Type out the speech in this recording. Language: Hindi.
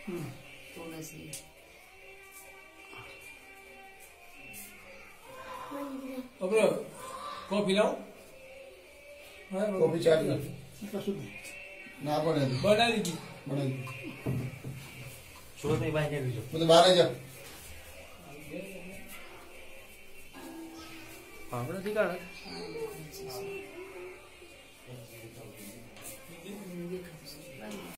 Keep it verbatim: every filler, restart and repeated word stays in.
तुलसी अब कॉफी लाओ कॉफी चाय ना बने बना दी बने सुरत में बाहर नहीं भेजो मुझे बाहर जा हाँ बड़ा दिखा